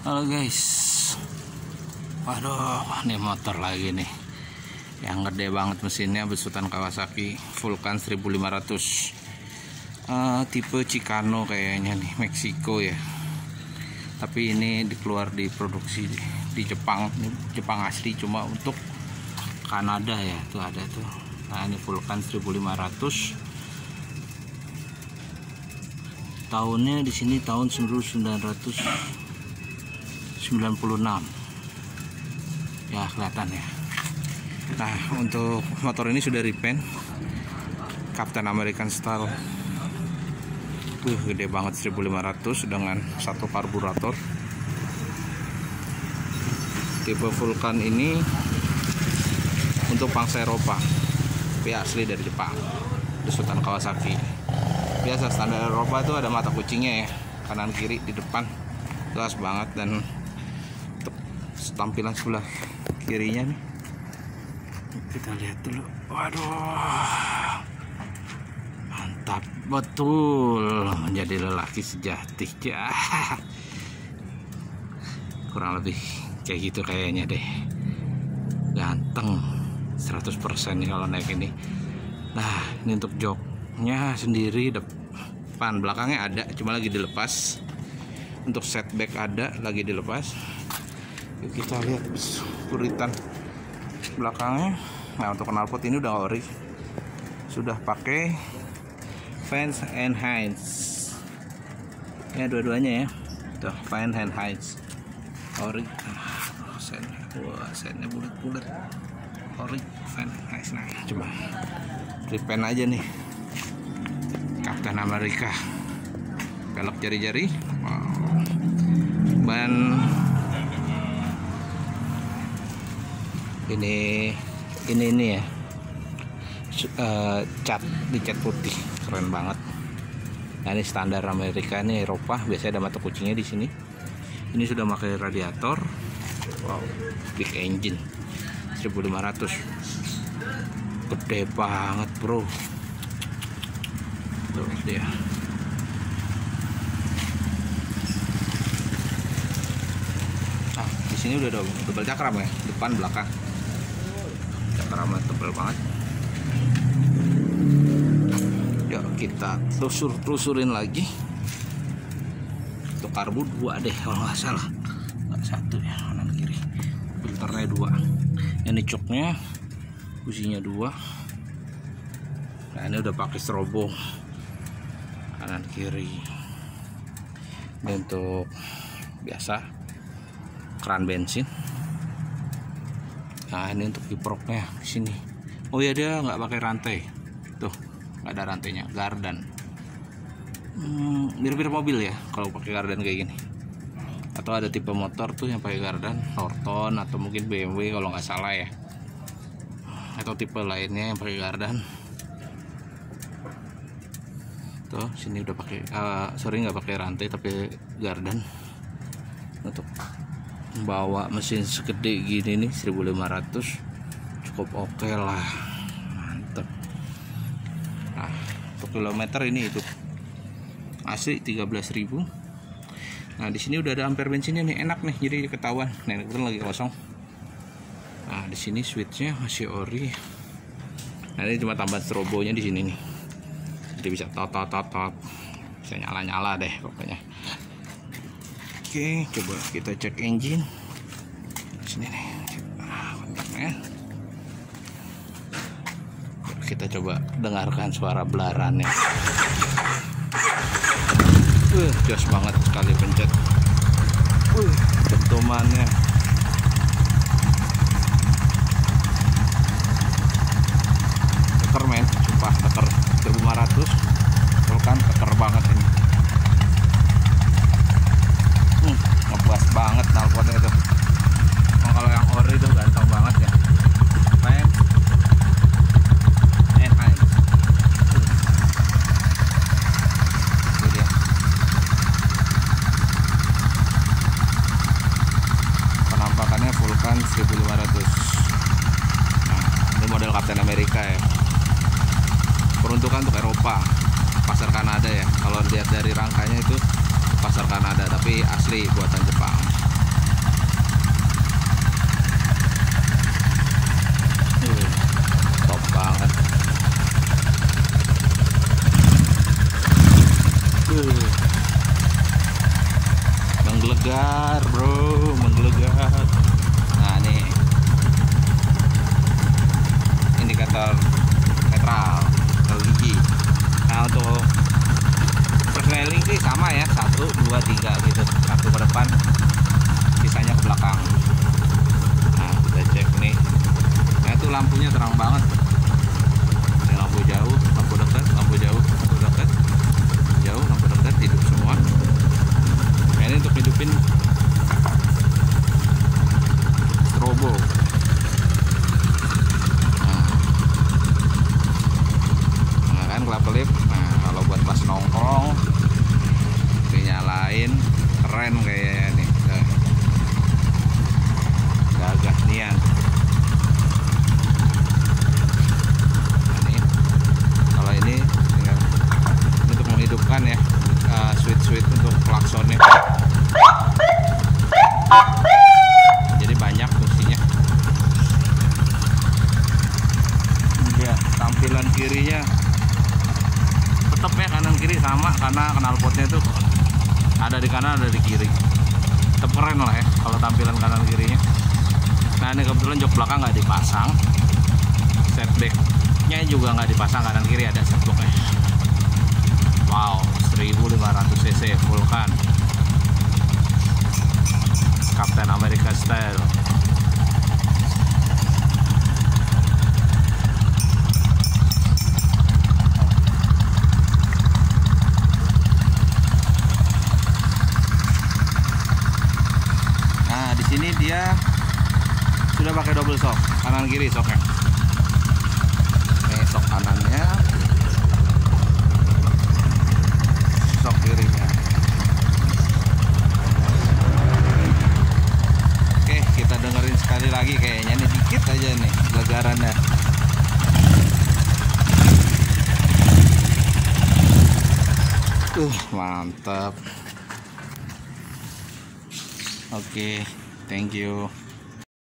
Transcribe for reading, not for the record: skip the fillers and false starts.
Halo guys, waduh, ini motor lagi nih, yang gede banget mesinnya, besutan Kawasaki Vulcan 1500, tipe Chicano kayaknya nih, Meksiko ya. Tapi ini dikeluar diproduksi di Jepang, ini Jepang asli, cuma untuk Kanada ya, tuh ada tuh. Nah ini Vulcan 1500. Tahunnya di sini tahun 1996 ya, kelihatan ya. Nah untuk motor ini sudah repaint Captain American style. Gede banget, 1500 dengan satu karburator. Tipe Vulcan ini untuk bangsa Eropa, tapi asli dari Jepang, besutan Kawasaki. Biasa standar Eropa itu ada mata kucingnya ya, kanan kiri di depan, jelas banget. Dan tampilan sebelah kirinya nih, kita lihat dulu. Waduh, mantap betul, menjadi lelaki sejati ya. Kurang lebih kayak gitu kayaknya deh, ganteng 100% nih kalau naik ini. Nah ini untuk joknya sendiri, depan belakangnya ada, cuma lagi dilepas. Untuk setback ada, lagi dilepas. Kita lihat puritan belakangnya. Nah untuk knalpot ini udah ori, sudah pakai Vance and Hines ya, dua-duanya ya, tuh Vance and Hines ori. Sennya bulat-bulat, ori Vance and Hines. Nah coba repaint aja nih, Captain America, pelek jari-jari. Wow. Ban ini ya, dicat putih, keren banget. Nah ini standar Amerika, ini Eropa biasanya ada mata kucingnya di sini. Ini sudah pakai radiator. Wow, big engine 1500, gede banget bro. Tuh dia. Nah di sini udah double cakram ya, depan belakang. Cakramnya tebal banget. Yuk kita telusurin lagi. Untuk karbu 2 deh kalau nggak salah, nggak 1 ya, kanan kiri. Filternya 2. Ini coknya, businya 2. Nah ini udah pakai strobo kanan kiri. Ini untuk biasa keran bensin. Nah ini untuk kiproknya di sini. Oh ya, dia nggak pakai rantai, tuh nggak ada rantainya, gardan. Mirip-mirip mobil ya kalau pakai gardan kayak gini. Atau ada tipe motor tuh yang pakai gardan, Norton atau mungkin BMW kalau nggak salah ya. Atau tipe lainnya yang pakai gardan. Tuh sini udah pakai, nggak pakai rantai tapi gardan. Untuk bawa mesin segede gini nih 1500 cukup oke lah, mantep. Nah untuk kilometer ini itu asli 13.000. Nah di sini udah ada ampere bensinnya nih, enak nih, jadi ketahuan. Nah ini lagi kosong. Nah di sini switchnya masih ori. Nah ini cuma tambahan strobonya di sini nih, jadi bisa tot, bisa nyala deh pokoknya. Oke, coba kita cek engine sini nih. Nah, kita coba dengarkan suara belarannya. Jos banget sekali pencet. Dentumannya. Keker men, sumpah keker. 1500 Vulcan keker banget ini. Ngebas banget knalpotnya itu. Kalau yang ori itu ganteng banget ya. Main itu dia. Penampakannya Vulcan 1500. Nah, ini model Captain America ya. Peruntukan untuk Eropa, pasar Kanada ya. Kalau lihat dari rangkanya itu pasar Kanada, tapi asli buatan Jepang. menggelegar bro, menggelegar. Nah nih indikator netral gigi. Nah untuk persneling sih sama ya, 1, 2, 3 gitu, 1 ke depan sisanya ke belakang. Nah kita cek nih. Nah itu lampunya terang banget. Ini lampu jauh, lampu dekat, lampu jauh, lampu dekat, jauh, lampu dekat, hidup semua. Nah, ini untuk hidupin strobo. Nah kan kelap kelip. Nah kalau buat pas nongkrong dinyalain, keren kayaknya nih. Gagah nian. Ini untuk menghidupkan ya, switch untuk klaksonnya. Jadi banyak fungsinya. Ya, tampilan kirinya tetap ya, kanan kiri sama karena knalpotnya itu ada di kanan ada di kiri. Tetap keren lah ya kalau tampilan kanan kirinya. Nah ini kebetulan jok belakang nggak dipasang, setbacknya juga nggak dipasang, kanan kiri ada setbacknya. Wow, 1500 cc Vulcan Captain America style. Nah di sini dia sudah pakai double shock, kanan kiri shocknya. Ini shock kanannya, shock kirinya. Oke, kita dengerin sekali lagi, kayaknya nih dikit aja nih legarannya. Mantap. Oke, thank you.